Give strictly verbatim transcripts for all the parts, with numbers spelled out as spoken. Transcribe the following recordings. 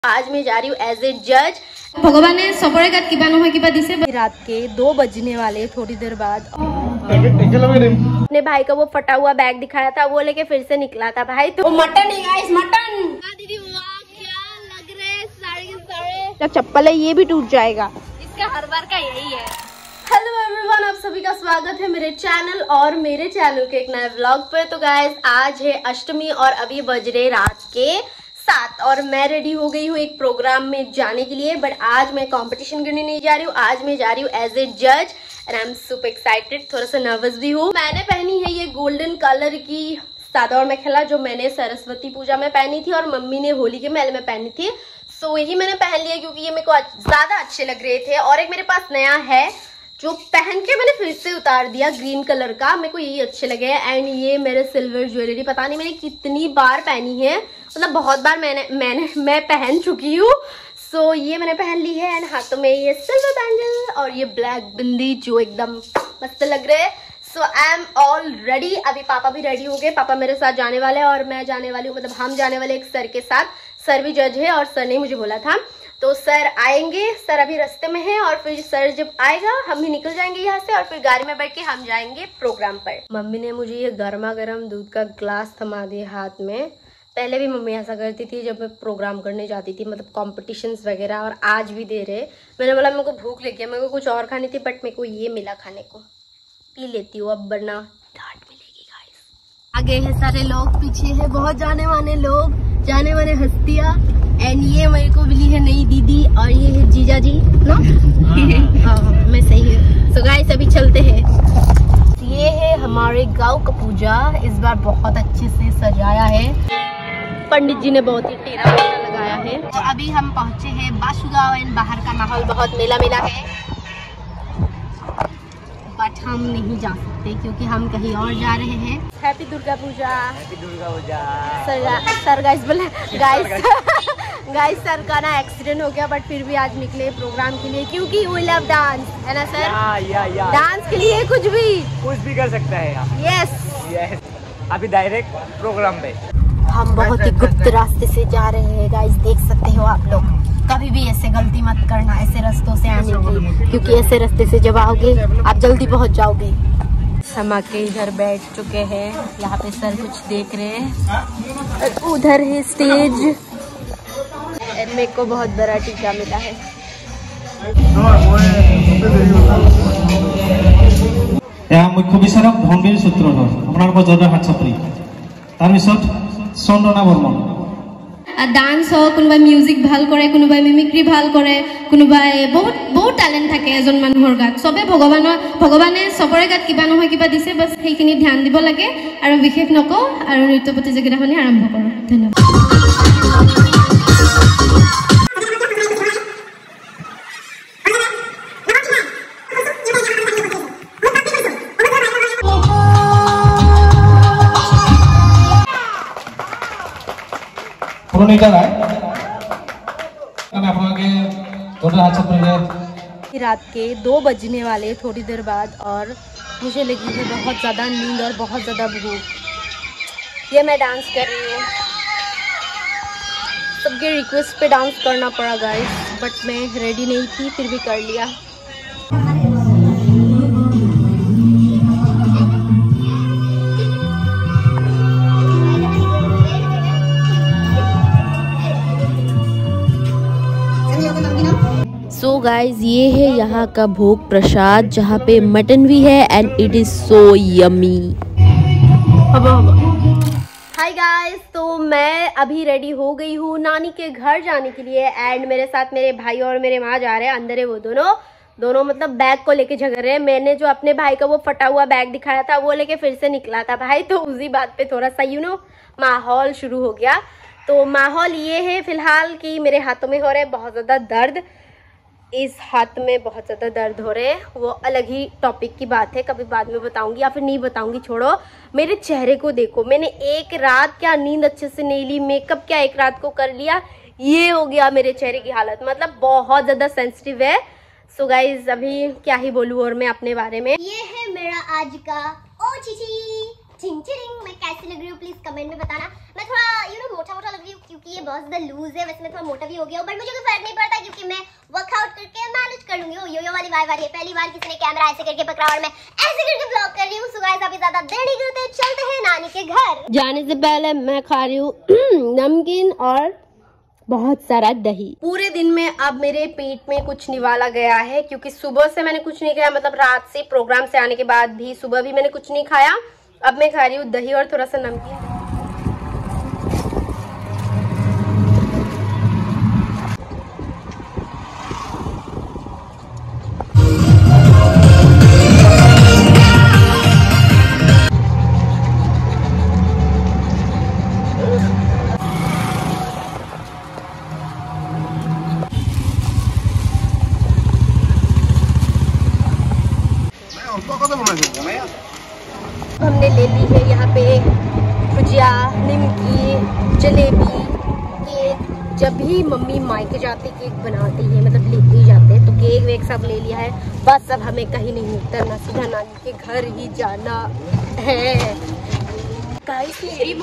आज मैं जा रही हूँ एज ए जज। भगवान ने सबरे गात किबा নহয় किबा दिसे। रात के दो बजने वाले थोड़ी देर बाद अपने भाई का वो फटा हुआ बैग दिखाया था, वो लेके फिर से निकला था भाई। तो मटन है गाइस, मटन। दीदी वाह क्या लग रहे हैं सारे के सारे। जब चप्पल है ये भी टूट जाएगा, इसका हर बार का यही है। हेलो एवरीवन, आप सभी का स्वागत है मेरे चैनल और मेरे चैनल के एक नए व्लॉग पे। तो गाइस आज है अष्टमी और अभी बज रहे रात के सात और मैं रेडी हो गई हूँ एक प्रोग्राम में जाने के लिए। बट आज मैं कंपटीशन करने नहीं जा रही हूँ, आज मैं जा रही हूँ एज ए जज and I am super excited. थोड़ा सा नर्वस भी हूँ। मैंने पहनी है ये गोल्डन कलर की सादा मेखला जो मैंने सरस्वती पूजा में पहनी थी और मम्मी ने होली के मेले में पहनी थी। सो यही मैंने पहन लिया क्योंकि ये मेरे को ज्यादा अच्छे लग रहे थे। और एक मेरे पास नया है जो पहन के मैंने फिर से उतार दिया, ग्रीन कलर का, मेरे को यही अच्छे लगे। एंड ये मेरे सिल्वर ज्वेलरी पता नहीं मैंने कितनी बार पहनी है, मतलब बहुत बार मैंने मैंने मैं पहन चुकी हूँ। सो so, ये मैंने पहन ली है एंड हाथों में ये सिल्वर बैंगल और ये ब्लैक बिंदी जो एकदम मस्त लग रहे हैं। So I am all ready. अभी पापा भी रेडी हो गए, पापा मेरे साथ जाने वाले हैं और मैं जाने वाली हूँ, मतलब हम जाने वाले एक सर के साथ। सर भी जज है और सर ने मुझे बोला था तो सर आएंगे, सर अभी रास्ते में है और फिर सर जब आएगा हम भी निकल जाएंगे यहाँ से और फिर गाड़ी में बैठ के हम जाएंगे प्रोग्राम पर। मम्मी ने मुझे ये गर्मा गर्म दूध का ग्लास थमा दिया हाथ में। पहले भी मम्मी ऐसा करती थी जब मैं प्रोग्राम करने जाती थी, मतलब कॉम्पिटिशन्स वगैरह, और आज भी दे रहे। मैंने बोला मेरे को भूख लगी है, मेरे को कुछ और खानी थी बट मेरे को ये मिला खाने को, पी लेती हूँ अब वरना डांट मिलेगी गाइस। आगे है सारे लोग, पीछे है बहुत जाने वाले लोग, जाने वाले हस्तियाँ। एंड ये मेरे को मिली है नई दीदी और ये है जीजा जी ना। हाँ मैं सही है। सो गाइस अभी चलते हैं। ये है हमारे गांव का पूजा, इस बार बहुत अच्छे से सजाया है, पंडित जी ने बहुत ही टेरा मेरा लगाया है। तो अभी हम पहुंचे हैं बाशु गाँव एंड बाहर का माहौल बहुत मेला मेला है बट हम नहीं जा सकते क्योंकि हम कहीं और जा रहे हैं। Happy Durga Puja. Happy Durga Puja. Sir sir guys बोले गाइस गाइस सर का ना एक्सीडेंट हो गया बट फिर भी आज निकले प्रोग्राम के लिए क्योंकि वी लव डांस, है ना सर? या, या, या। डांस के लिए कुछ भी कुछ भी कर सकता है। Yes yes. अभी डायरेक्ट प्रोग्राम पे हम बहुत ही गुप्त रास्ते से जा रहे हैं गाइस, देख सकते हो आप लोग। कभी भी ऐसे गलती मत करना ऐसे रास्तों से आने की, क्योंकि ऐसे रास्ते से जब आओगे आप जल्दी पहुंच जाओगे। हम आके इधर बैठ चुके हैं, यहाँ पे सर कुछ देख रहे हैं, उधर है स्टेज। मेरे को बहुत बड़ा टीका मिला है। मुख्य विचारक धनबीर सूत्रधर अपना जर हाथ चापरी तार चंद्रना बर्मन। डांस हो, कोनोबाई म्यूजिक ভাল करे, कोनोबाई मिमिक्री ভাল करे, कोनोबाई बहुत बहुत टैलेंट থাকে এজন মানুহৰ গাত। সবে ভগৱানৰ ভগৱানে সবৰে গাত কিবা নহয় কিবা দিছে, বস সেইখিনি ধ্যান দিব লাগে আৰু বিশেষ নকওঁ আৰু নৃত্য প্ৰতিযোগিতাখনি আৰম্ভ কৰোঁ। ধন্যবাদ। रात के दो बजने वाले थोड़ी देर बाद और मुझे लगी है बहुत ज़्यादा नींद और बहुत ज़्यादा भूख। ये मैं डांस कर रही हूँ, सबके रिक्वेस्ट पे डांस करना पड़ा गाइस, बट मैं रेडी नहीं थी फिर भी कर लिया। सो गाइज ये है यहाँ का भोग प्रसाद जहाँ पे मटन भी है and it is so yummy. Hi guys, तो मैं अभी रेडी हो गई हूँ नानी के घर जाने के लिए एंड मेरे साथ मेरे भाई और मेरे माँ जा रहे हैं। अंदर है वो दोनों दोनों मतलब बैग को लेके झगड़ रहे हैं। मैंने जो अपने भाई का वो फटा हुआ बैग दिखाया था वो लेके फिर से निकला था भाई, तो उसी बात पे थोड़ा सा यू नो माहौल शुरू हो गया। तो माहौल ये है फिलहाल कि मेरे हाथों में हो रहे बहुत ज़्यादा दर्द, इस हाथ में बहुत ज़्यादा दर्द हो रहे हैं, वो अलग ही टॉपिक की बात है, कभी बाद में बताऊंगी या फिर नहीं बताऊंगी, छोड़ो। मेरे चेहरे को देखो, मैंने एक रात क्या नींद अच्छे से नहीं ली, मेकअप क्या एक रात को कर लिया, ये हो गया मेरे चेहरे की हालत, मतलब बहुत ज़्यादा सेंसिटिव है। सो गाइज अभी क्या ही बोलूँ और मैं अपने बारे में। ये है मेरा आज का ओ चीची चिंचिरिंग मैं कैसी लग रही हूँ प्लीज कमेंट में बताना। मैं थोड़ा यू नो मोटा मोटा लग रही हूँ क्योंकि ये बहुत ज्यादा लूज है, वैसे मैं थोड़ा मोटा भी हो गया हूँ, बट मुझे कोई फर्क नहीं पड़ता क्योंकि मैं वर्कआउट करके मैनेज कर लूंगी। यो यो वाली वाई वाली है, पहली बार किसी ने कैमरा ऐसे करके पकड़ा और मैं ऐसे करके ब्लॉग कर रही हूँ। सो गाइस अभी ज्यादा देर नहीं करते, चलते हैं नानी के घर। जाने से पहले मैं खा रही हूँ नमकीन और बहुत सारा दही। पूरे दिन में अब मेरे पेट में कुछ निवाला गया है क्योंकि सुबह से मैंने कुछ नहीं खाया, मतलब रात से प्रोग्राम से आने के बाद भी सुबह भी मैंने कुछ नहीं खाया। अब मैं खा रही हूँ दही और थोड़ा सा नमकीन। हमने ले ली है यहाँ पे भुजिया, निमकी, जलेबी, केक। जब भी मम्मी मायके जाते केक बनाती है, मतलब लेके ही जाते हैं, तो केक वेक सब ले लिया है। बस अब हमें कहीं नहीं उतरना, सीधा नानी के घर ही जाना है। गाइस मेरी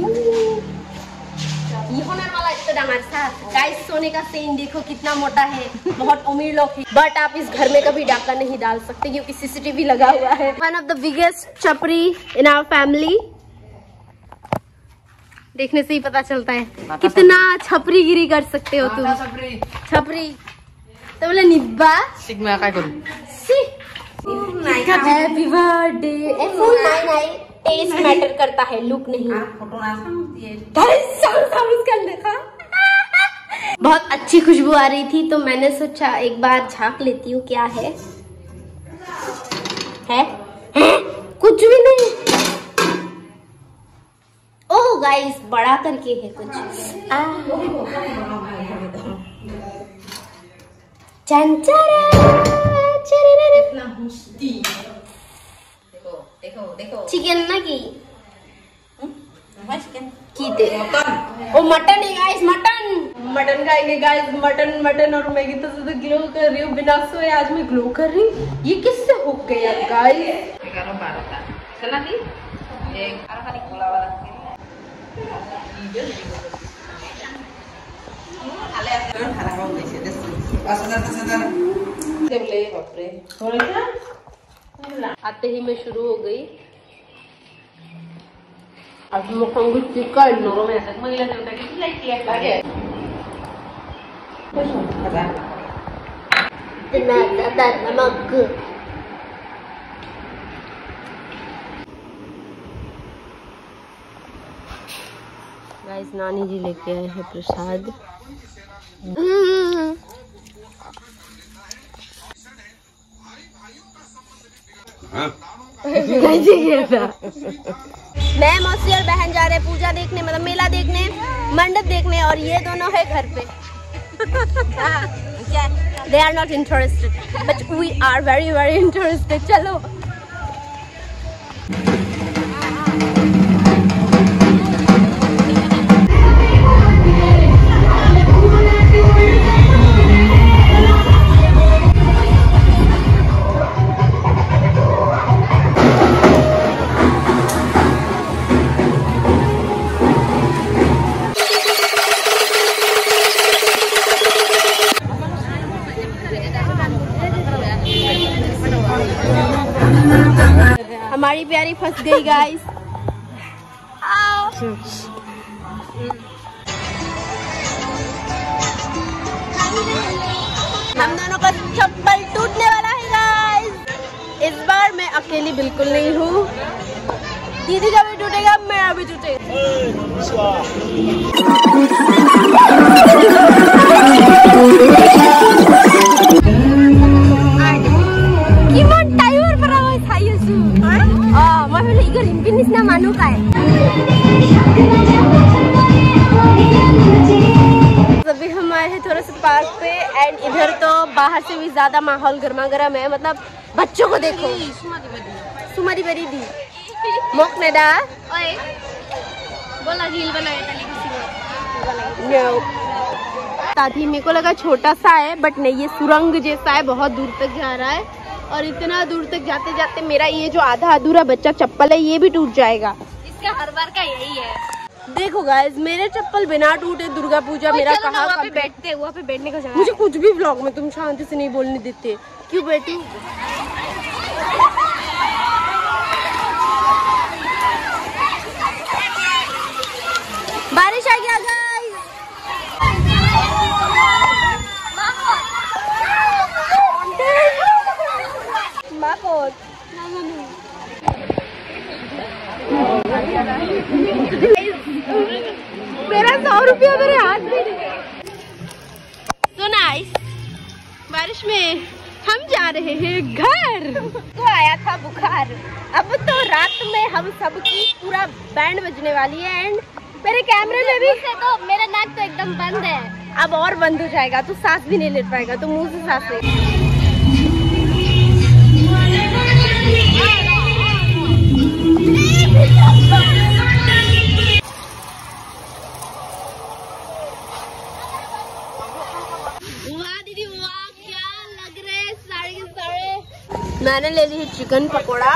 गाइस सोने का सेन देखो कितना मोटा है, बहुत अमीर लोग है, बट आप इस घर में कभी डाका नहीं डाल सकते क्योंकि सीसीटीवी लगा हुआ है। वन ऑफ द बिगेस्ट छपरी इन आवर फैमिली। देखने से ही पता चलता है कितना छपरी गिरी कर सकते हो तुम। छपरी तो बोले निब्बा सिग्मा क्या करूं? Happy birthday. Full nine nine test matter करता है, लुक नहीं। देखा बहुत अच्छी खुशबू आ रही थी तो मैंने सोचा एक बार झांक लेती हूँ क्या है। है? है? कुछ भी नहीं। ओह गाइस बड़ा करके है कुछ। चिकन ना की की दे ओ मटन है गाइस, मटन मटन खाएंगे गाइस। मटन मटन और मैगी तो ज्यादा ग्लो कर रही हूँ बिना सोए। आज मैं ग्लो कर रही हूँ, ये किससे हो गया गाइस? आते ही मैं शुरू हो गई। अब मुखंग चिकन नोरो में तक महिला देवता की लाइक किया आगे इतना ज्यादा नमक। गाइस नानी जी लेके आए हैं प्रसाद। मैं मौसी और बहन जा रहे पूजा देखने, मतलब मेला देखने, मंडप देखने, और ये दोनों है घर पे। They are not interested, but we are very very interested. चलो हमारी प्यारी फंस गई गाइस। हम दोनों का चप्पल टूटने वाला है गाइस। इस बार मैं अकेली बिल्कुल नहीं हूँ, दीदी का भी टूटेगा, मेरा भी टूटेगा। अभी हम आए हैं थोड़ा सा पार्क पे, एंड इधर तो बाहर से भी ज्यादा माहौल गर्मा गर्म है। मतलब बच्चों को देखो, सुमारी बरी दी मोक नेडा बोला झील बनाया था। मेरे को लगा छोटा सा है, बट नहीं, ये सुरंग जैसा है, बहुत दूर तक जा रहा है। और इतना दूर तक जाते जाते मेरा ये जो आधा अधूरा बच्चा चप्पल है ये भी टूट जाएगा। इसका हर बार का यही है। देखो गाइस, मेरे चप्पल बिना टूटे दुर्गा पूजा मेरा कहाँ वहाँ पे बैठते वहाँ पे बैठने का जगह मुझे कुछ भी व्लॉग में तुम शांति से नहीं बोलने देते, क्यों बैठी? बारिश आ गया गाइस। मेरा सौ रुपया मेरे हाथ में। So nice। बारिश में हम जा रहे हैं घर। तो आया था बुखार, अब तो रात में हम सबकी पूरा बैंड बजने वाली है। एंड मेरे कैमरे में भी से तो मेरा नाक तो एकदम बंद है, अब और बंद हो जाएगा, तो सांस भी नहीं ले पाएगा, तो मुंह से सांस ले। वाह दीदी वाह, क्या लग रहे हैं सारे के सारे। मैंने ले ली है चिकन पकोड़ा।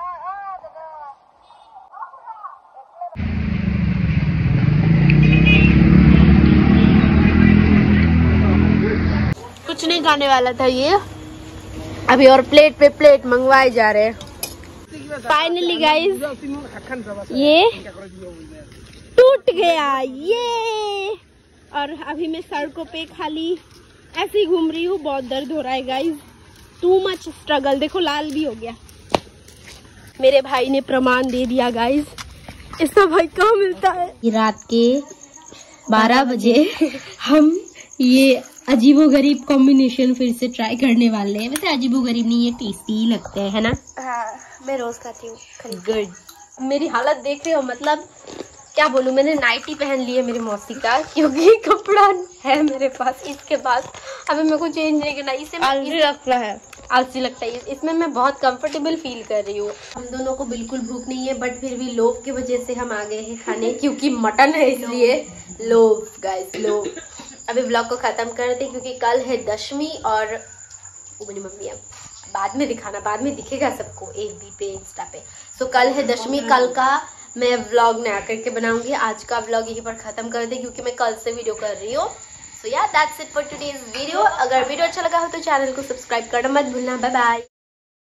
कुछ नहीं खाने वाला था ये, अभी और प्लेट पे प्लेट मंगवाए जा रहे हैं। फाइनली गाइस ये टूट गया ये, और अभी मैं सड़कों पे खाली ऐसे ही घूम रही हूँ। बहुत दर्द हो रहा है गाइस, टू मच स्ट्रगल। देखो लाल भी हो गया। मेरे भाई ने प्रमाण दे दिया गाइस, इसका भाई कहाँ मिलता है। रात के बारह बजे हम ये अजीबोगरीब कॉम्बिनेशन फिर से ट्राई करने वाले हैं। वैसे अजीबोगरीब नहीं, ये टेस्टी ही लगते हैं, है ना? हाँ, मैं रोज खाती हूँ। गुड। मेरी हालत देख रहे हो, मतलब क्या बोलूँ, मैंने नाइटी पहन ली है मेरी मौसी का, क्योंकि कपड़ा है मेरे पास, इसके पास अभी मेरे को चेंज नहीं करना। इसे आलसी लगता है, आलसी लगता है। इसमें मैं बहुत कंफर्टेबल फील कर रही हूँ। हम दोनों को बिल्कुल भूख नहीं है, बट फिर भी लोभ की वजह से हम आ गए हैं खाने, क्योंकि मटन है इसलिए। लोभ गाइस, लोभ। अभी ब्लॉग को खत्म करते क्योंकि कल है दशमी, और वो मेरी मम्मी है, बाद में दिखाना, बाद में दिखेगा सबको एफ बी पे, इंस्टा पे। सो कल है दशमी, कल का मैं व्लॉग नया करके बनाऊंगी। आज का व्लॉग यहीं पर खत्म कर दे, क्योंकि मैं कल से वीडियो कर रही हूँ। सो या that's it for today's video. अगर वीडियो अच्छा लगा हो तो चैनल को सब्सक्राइब करना मत भूलना। Bye bye.